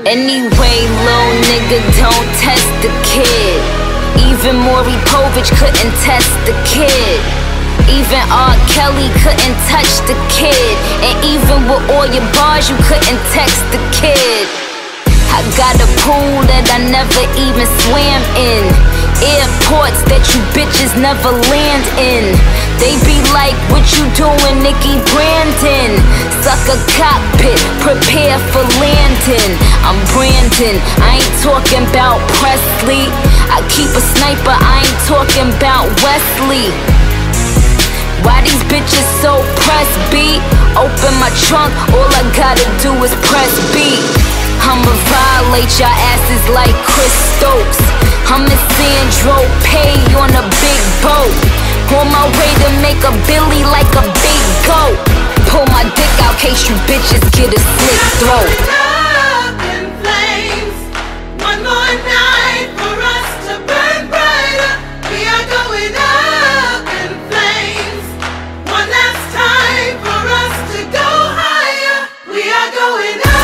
Anyway, lil' nigga, don't test the kid. Even Maury Povich couldn't test the kid. Even R. Kelly couldn't touch the kid. And even with all your bars, you couldn't text the kid. I got a pool that I never even swam in. Airports that you bitches never land in. They be like, what you doing, Nicki Brandon? Suck a cockpit, prepare for landing. I'm Brandon, I ain't talking about Presley. I keep a sniper, I ain't talking about Wesley. Why these bitches so press B? Open my trunk, all I gotta do is press B. I'ma violate y'all asses like Chris Stokes. I'm in Sandro Pay on a big boat. On my way to make a Billy like a big goat. Pull my dick out case you bitches get a slit throat. Up in flames, one more night for us to burn brighter. We are going up in flames, one last time for us to go higher. We are going up.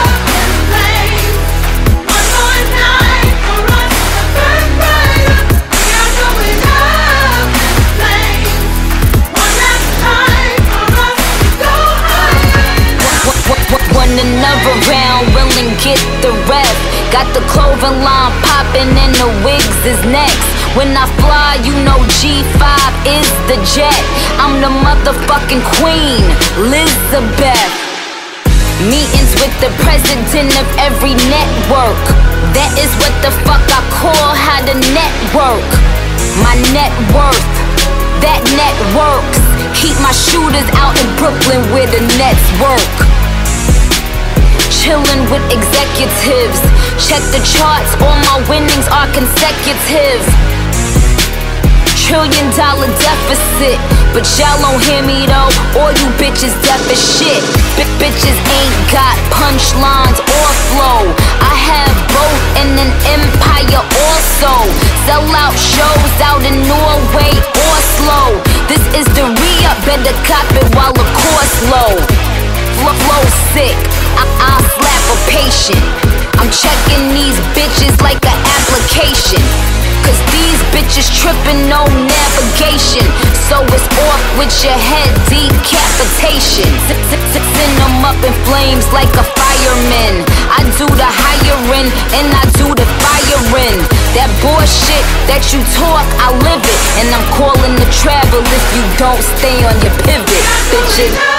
Another round, willing get the rep. Got the clothing line popping and the wigs is next. When I fly, you know G5 is the jet. I'm the motherfucking queen, Elizabeth. Meetings with the president of every network. That is what the fuck I call how to network. My net worth, that net works. Keep my shooters out in Brooklyn where the nets work. Chillin' with executives. Check the charts, all my winnings are consecutive. $1 trillion deficit, but y'all don't hear me though. All you bitches deaf as shit. Bitches ain't got punchlines or flow. I have both and an empire also. Sell out shows out in Norway, Oslo. This is the re-up, better cop it while the course low. Flow sick, I'll slap a patient. I'm checking these bitches like an application. Cause these bitches tripping, no navigation. So it's off with your head, decapitation. Send them up in flames like a fireman. I do the hiring and I do the firing. That bullshit that you talk, I live it. And I'm calling the travel if you don't stay on your pivot, bitches.